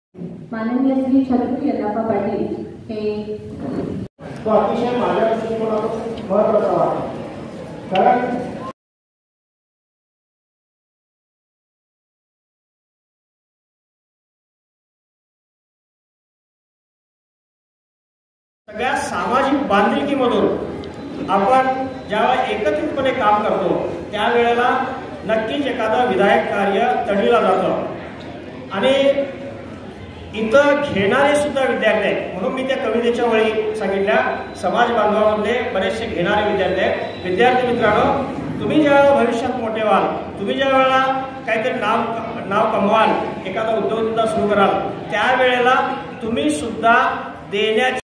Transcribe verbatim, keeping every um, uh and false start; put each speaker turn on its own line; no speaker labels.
माननीय श्री छत्रपती यल्लाप्पा पाटील हे
तो अतिशय माझ्या दृष्टिकोनातून महत्त्वाचा आहे. कारण सगळ्या सामाजिक बांधिलकीमधून आपण जेव्हा एकत्रितपणे काम करतो त्यावेळेला नक्कीच एखादं विधायक कार्य तडीला जातं आणि इथं घेणारे सुद्धा विद्यार्थी आहेत. म्हणून मी त्या कवितेच्या वळी सांगितल्या, समाज बांधवामध्ये बरेचसे घेणारे विद्यार्थी आहेत. विद्यार्थी मित्रांनो, तुम्ही ज्यावेळेला भविष्यात मोठे व्हाल, तुम्ही ज्या वेळेला काहीतरी नाव नाव कमवाल, एखादा उद्योगधंदा सुरू कराल, त्यावेळेला तुम्ही सुद्धा देण्याची